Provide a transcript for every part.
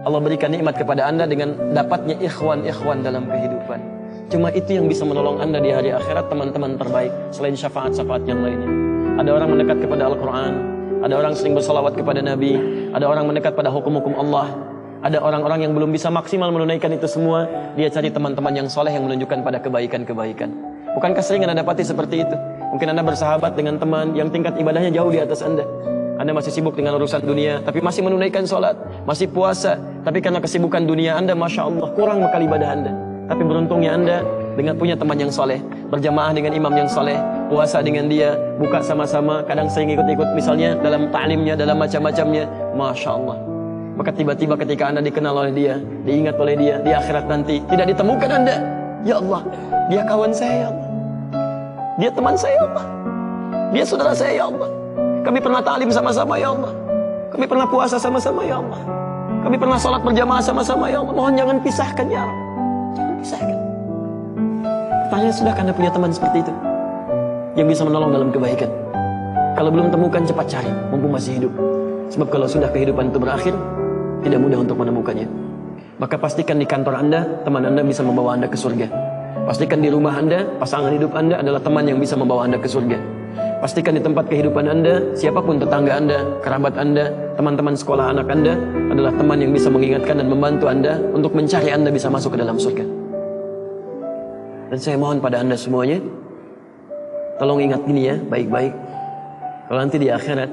Allah berikan nikmat kepada Anda dengan dapatnya ikhwan-ikhwan dalam kehidupan. Cuma itu yang bisa menolong Anda di hari akhirat, teman-teman terbaik, selain syafaat-syafaat yang lainnya. Ada orang mendekat kepada Al-Quran, ada orang sering bersalawat kepada Nabi, ada orang mendekat pada hukum-hukum Allah, ada orang-orang yang belum bisa maksimal menunaikan itu semua, dia cari teman-teman yang soleh yang menunjukkan pada kebaikan-kebaikan. Bukankah sering Anda dapati seperti itu? Mungkin Anda bersahabat dengan teman yang tingkat ibadahnya jauh di atas Anda. Anda masih sibuk dengan urusan dunia, tapi masih menunaikan sholat, masih puasa. Tapi karena kesibukan dunia Anda, Masya Allah, kurang bekal ibadah Anda. Tapi beruntungnya Anda dengan punya teman yang soleh, berjamaah dengan imam yang soleh, puasa dengan dia, buka sama-sama, kadang sering ikut-ikut misalnya dalam ta'limnya, dalam macam-macamnya. Masya Allah. Maka tiba-tiba ketika Anda dikenal oleh dia, diingat oleh dia, di akhirat nanti, tidak ditemukan Anda. Ya Allah, dia kawan saya ya Allah. Dia teman saya ya Allah. Dia saudara saya ya Allah. Kami pernah ta'lim sama-sama ya Allah. Kami pernah puasa sama-sama ya Allah. Kami pernah sholat berjamaah sama-sama ya Allah. Mohon jangan pisahkan ya Allah. Jangan pisahkan. Pertanyaan, sudahkah Anda punya teman seperti itu yang bisa menolong dalam kebaikan? Kalau belum temukan, cepat cari mumpung masih hidup. Sebab kalau sudah kehidupan itu berakhir, tidak mudah untuk menemukannya. Maka pastikan di kantor Anda, teman Anda bisa membawa Anda ke surga. Pastikan di rumah Anda, pasangan hidup Anda adalah teman yang bisa membawa Anda ke surga. Pastikan di tempat kehidupan Anda, siapapun tetangga Anda, kerabat Anda, teman-teman sekolah anak Anda adalah teman yang bisa mengingatkan dan membantu Anda untuk mencari Anda bisa masuk ke dalam surga. Dan saya mohon pada Anda semuanya, tolong ingat ini ya, baik-baik. Kalau nanti di akhirat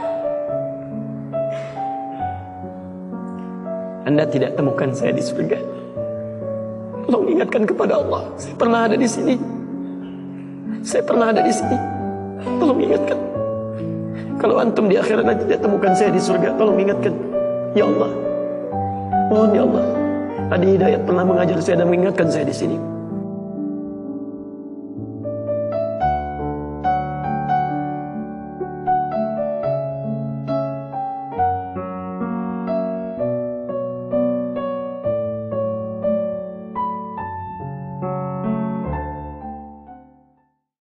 Anda tidak temukan saya di surga, tolong ingatkan kepada Allah, saya pernah ada di sini. Saya pernah ada di sini. Tolong ingatkan. Kalau antum di akhirat nanti tidak temukan saya di surga, tolong ingatkan. Ya Allah, mohon ya Allah, Adi Hidayat pernah mengajar saya dan mengingatkan saya di sini.